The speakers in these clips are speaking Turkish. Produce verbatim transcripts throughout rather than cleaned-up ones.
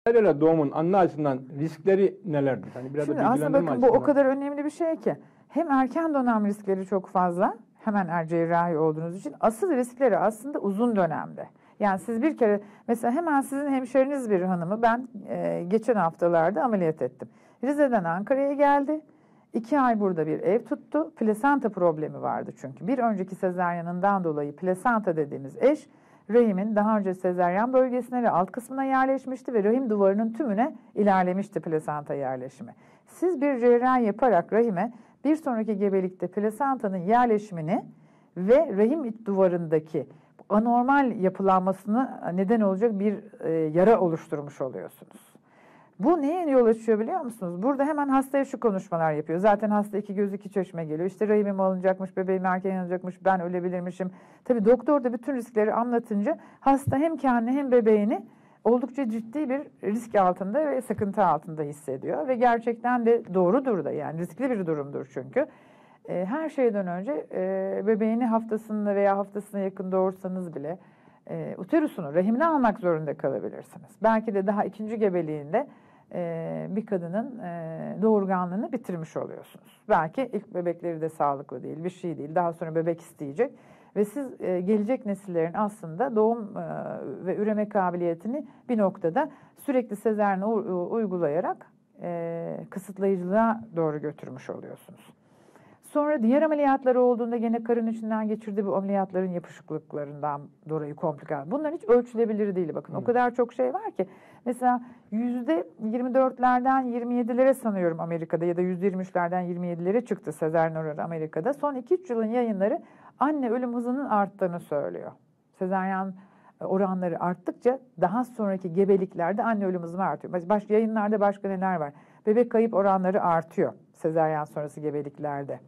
Sezaryen doğumun anne açısından riskleri nelerdir? Hani biraz Şimdi da aslında bakın bilgilendirme bu o kadar önemli bir şey ki. Hem erken dönem riskleri çok fazla, hemen er cerrahi olduğunuz için. Asıl riskleri aslında uzun dönemde. Yani siz bir kere, mesela hemen sizin hemşeriniz bir hanımı ben e, geçen haftalarda ameliyat ettim. Rize'den Ankara'ya geldi. İki ay burada bir ev tuttu. Plasenta problemi vardı çünkü. Bir önceki sezaryanından dolayı plasenta dediğimiz eş, rahimin daha önce sezaryen bölgesine ve alt kısmına yerleşmişti ve rahim duvarının tümüne ilerlemişti plasenta yerleşimi. Siz bir cerrahi yaparak rahime bir sonraki gebelikte plasentanın yerleşimini ve rahim duvarındaki anormal yapılanmasına neden olacak bir e, yara oluşturmuş oluyorsunuz. Bu neye yol açıyor biliyor musunuz? Burada hemen hastaya şu konuşmalar yapıyor. Zaten hasta iki göz iki çeşme geliyor. İşte rahimim alınacakmış, bebeğim erken alınacakmış, ben ölebilirmişim. Tabii doktor da bütün riskleri anlatınca hasta hem kendini hem bebeğini oldukça ciddi bir risk altında ve sıkıntı altında hissediyor. Ve gerçekten de doğrudur da, yani riskli bir durumdur çünkü. Her şeyden önce bebeğini haftasında veya haftasına yakın doğursanız bile uterusunu, rahimini almak zorunda kalabilirsiniz. Belki de daha ikinci gebeliğinde bir kadının doğurganlığını bitirmiş oluyorsunuz. Belki ilk bebekleri de sağlıklı değil, bir şey değil. Daha sonra bebek isteyecek ve siz gelecek nesillerin aslında doğum ve üreme kabiliyetini bir noktada sürekli sezaryen uygulayarak kısıtlayıcılığa doğru götürmüş oluyorsunuz. Sonra diğer ameliyatları olduğunda gene karın içinden geçirdiği bu ameliyatların yapışıklıklarından dolayı komplike. Bunlar hiç ölçülebilir değil. Bakın Hı. o kadar çok şey var ki. Mesela yüzde yirmi dörtlerden yirmi yedilere sanıyorum Amerika'da ya da yüzde yirmi üçlerden yirmi yedilere çıktı sezaryen oranı Amerika'da. Son iki üç yılın yayınları anne ölüm hızının arttığını söylüyor. Sezaryen oranları arttıkça daha sonraki gebeliklerde anne ölüm hızı artıyor. Başka yayınlarda başka neler var? Bebek kayıp oranları artıyor sezaryen sonrası gebeliklerde.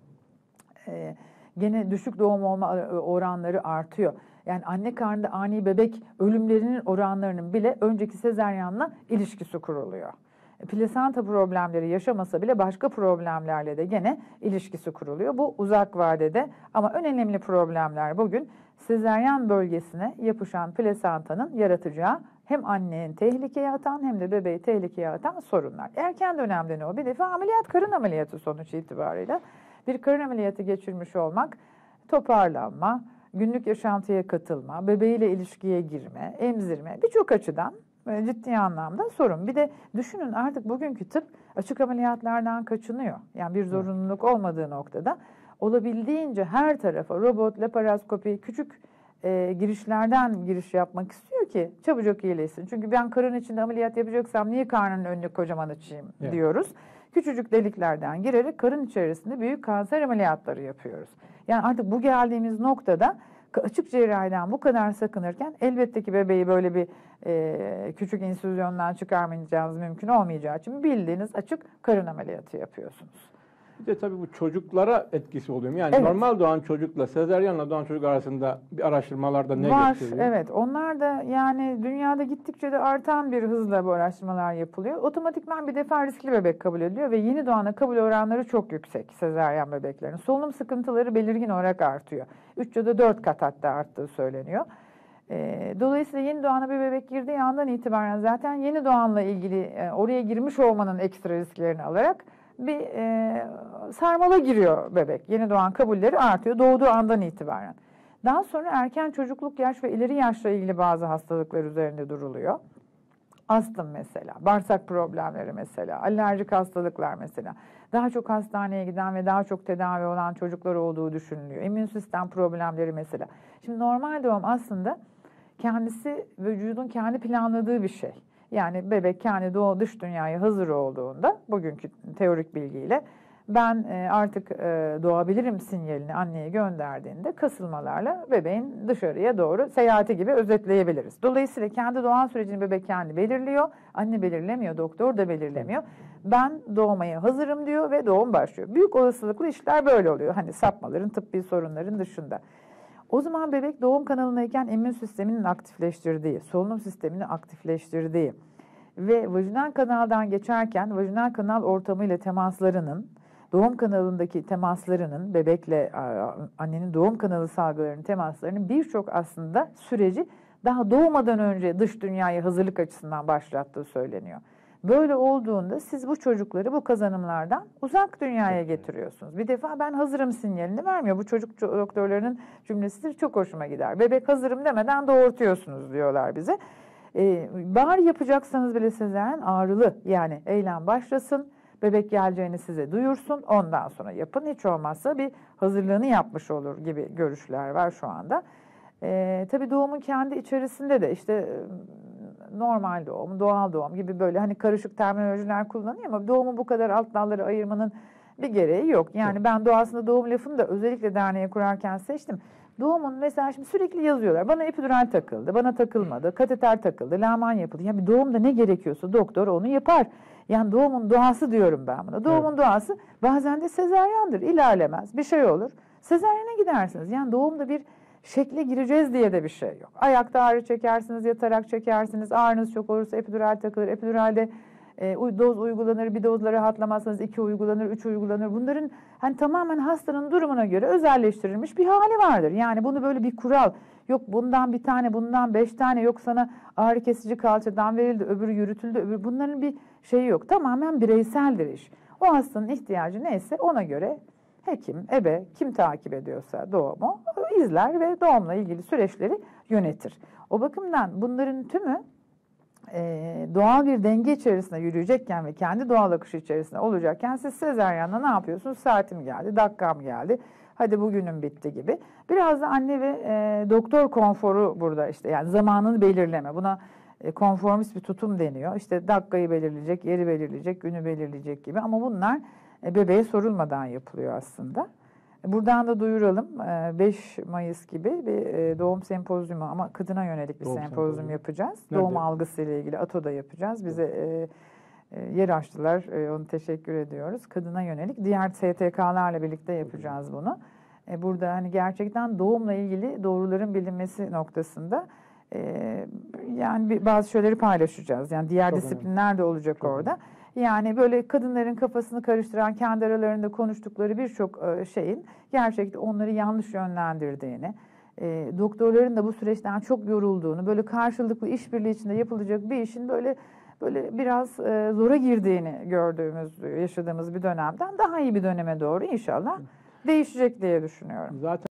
Ee, gene düşük doğum olma oranları artıyor. Yani anne karnında ani bebek ölümlerinin oranlarının bile önceki sezaryenle ilişkisi kuruluyor. Plasenta problemleri yaşamasa bile başka problemlerle de gene ilişkisi kuruluyor. Bu uzak vadede, ama en önemli problemler bugün sezaryen bölgesine yapışan plasentanın yaratacağı hem annenin tehlikeye atan hem de bebeği tehlikeye atan sorunlar. Erken dönemde ne o? Bir defa ameliyat, karın ameliyatı sonuç itibariyle. Bir karın ameliyatı geçirmiş olmak, toparlanma, günlük yaşantıya katılma, bebeğiyle ilişkiye girme, emzirme, birçok açıdan ciddi anlamda sorun. Bir de düşünün, artık bugünkü tıp açık ameliyatlardan kaçınıyor. Yani bir zorunluluk olmadığı noktada olabildiğince her tarafa robot, laparoskopi, küçük e, girişlerden giriş yapmak istiyor ki çabucak iyileşsin. Çünkü ben karın içinde ameliyat yapacaksam niye karnının önünü kocaman açayım evet. diyoruz. Küçücük deliklerden girerek karın içerisinde büyük kanser ameliyatları yapıyoruz. Yani artık bu geldiğimiz noktada açık cerrahiden bu kadar sakınırken elbette ki bebeği böyle bir e, küçük insüzyondan çıkarmayacağınız mümkün olmayacağı için bildiğiniz açık karın ameliyatı yapıyorsunuz. Bir de tabii bu çocuklara etkisi oluyor. Yani evet. normal doğan çocukla sezaryenle doğan çocuk arasında bir araştırmalarda ne var, gösteriyor? Evet, onlar da yani dünyada gittikçe de artan bir hızla bu araştırmalar yapılıyor. Otomatikman bir defa riskli bebek kabul ediliyor ve yeni doğana kabul oranları çok yüksek sezaryen bebeklerin. Solunum sıkıntıları belirgin olarak artıyor. üç ya da dört kat hatta arttığı söyleniyor. E, dolayısıyla yeni doğana bir bebek girdiği andan itibaren zaten yeni doğanla ilgili e, oraya girmiş olmanın ekstra risklerini alarak bir e, sarmala giriyor bebek. Yeni doğan kabulleri artıyor doğduğu andan itibaren. Daha sonra erken çocukluk yaş ve ileri yaşla ilgili bazı hastalıklar üzerinde duruluyor. Astım mesela, bağırsak problemleri mesela, alerjik hastalıklar mesela. Daha çok hastaneye giden ve daha çok tedavi olan çocuklar olduğu düşünülüyor. İmmün sistem problemleri mesela. Şimdi normal doğum aslında kendisi vücudun kendi planladığı bir şey. Yani bebek kendi doğu dış dünyaya hazır olduğunda bugünkü teorik bilgiyle ben artık doğabilirim sinyalini anneye gönderdiğinde kasılmalarla bebeğin dışarıya doğru seyahati gibi özetleyebiliriz. Dolayısıyla kendi doğan sürecini bebek kendi belirliyor. Anne belirlemiyor, doktor da belirlemiyor. Ben doğmaya hazırım diyor ve doğum başlıyor. Büyük olasılıkla işler böyle oluyor. Hani sapmaların, tıbbi sorunların dışında. O zaman bebek doğum kanalındayken immün sisteminin aktifleştirdiği, solunum sistemini aktifleştirdiği ve vajinal kanaldan geçerken vajinal kanal ortamıyla temaslarının, doğum kanalındaki temaslarının, bebekle annenin doğum kanalı salgılarının temaslarının birçok aslında süreci daha doğmadan önce dış dünyaya hazırlık açısından başlattığı söyleniyor. Böyle olduğunda siz bu çocukları bu kazanımlardan uzak dünyaya getiriyorsunuz. Bir defa ben hazırım sinyalini vermiyor. Bu çocuk doktorlarının cümlesidir, çok hoşuma gider. Bebek hazırım demeden doğurtuyorsunuz diyorlar bize. Ee, bari yapacaksanız bile sezaryen ağrılı, yani eylem başlasın. Bebek geleceğini size duyursun, ondan sonra yapın. Hiç olmazsa bir hazırlığını yapmış olur gibi görüşler var şu anda. Ee, tabii doğumun kendi içerisinde de işte normal doğum, doğal doğum gibi böyle hani karışık terminolojiler kullanıyor ama doğumu bu kadar alt dallara ayırmanın bir gereği yok. Yani ben doğasında doğum lafını da özellikle derneğe kurarken seçtim. Doğumun mesela şimdi sürekli yazıyorlar. Bana epidural takıldı, bana takılmadı, kateter takıldı, laman yapıldı. Ya bir doğumda ne gerekiyorsa doktor onu yapar. Yani doğumun doğası diyorum ben buna. Doğumun evet. doğası bazen de sezaryendir. İlerlemez. Bir şey olur. Sezaryene gidersiniz. Yani doğumda bir şekle gireceğiz diye de bir şey yok. Ayakta ağrı çekersiniz, yatarak çekersiniz. Ağrınız çok olursa epidural takılır. Epiduralde e, doz uygulanır. Bir dozla rahatlamazsanız iki uygulanır, üç uygulanır. Bunların hani tamamen hastanın durumuna göre özelleştirilmiş bir hali vardır. Yani bunu böyle bir kural, yok bundan bir tane, bundan beş tane, yok sana ağrı kesici kalçadan verildi, öbürü yürütüldü, öbürü, bunların bir şeyi yok. Tamamen bireyseldir iş. O hastanın ihtiyacı neyse ona göre hekim, ebe, kim takip ediyorsa doğumu izler ve doğumla ilgili süreçleri yönetir. O bakımdan bunların tümü e, doğal bir denge içerisinde yürüyecekken ve kendi doğal akışı içerisinde olacakken siz sezaryenle ne yapıyorsunuz? Saatim geldi, dakikam geldi, hadi bugünüm bitti gibi. Biraz da anne ve e, doktor konforu burada işte, yani zamanını belirleme. Buna e, konformist bir tutum deniyor. İşte dakikayı belirleyecek, yeri belirleyecek, günü belirleyecek gibi, ama bunlar e, bebeğe sorulmadan yapılıyor aslında. Buradan da duyuralım, beş Mayıs gibi bir doğum sempozyumu, ama kadına yönelik bir doğum sempozyum, sempozyum yapacağız. Nerede? Doğum algısı ile ilgili ATO'da yapacağız. Bize e, yer açtılar, e, onu teşekkür ediyoruz. Kadına yönelik diğer S T K'larla birlikte yapacağız bunu. E, burada hani gerçekten doğumla ilgili doğruların bilinmesi noktasında e, yani bir, bazı şeyleri paylaşacağız. Yani diğer Çok disiplinler önemli. de olacak Çok orada. Önemli. Yani böyle kadınların kafasını karıştıran, kendi aralarında konuştukları birçok şeyin gerçekten onları yanlış yönlendirdiğini, doktorların da bu süreçten çok yorulduğunu, böyle karşılıklı işbirliği içinde yapılacak bir işin böyle böyle biraz zora girdiğini gördüğümüz, yaşadığımız bir dönemden daha iyi bir döneme doğru inşallah değişecek diye düşünüyorum. Zaten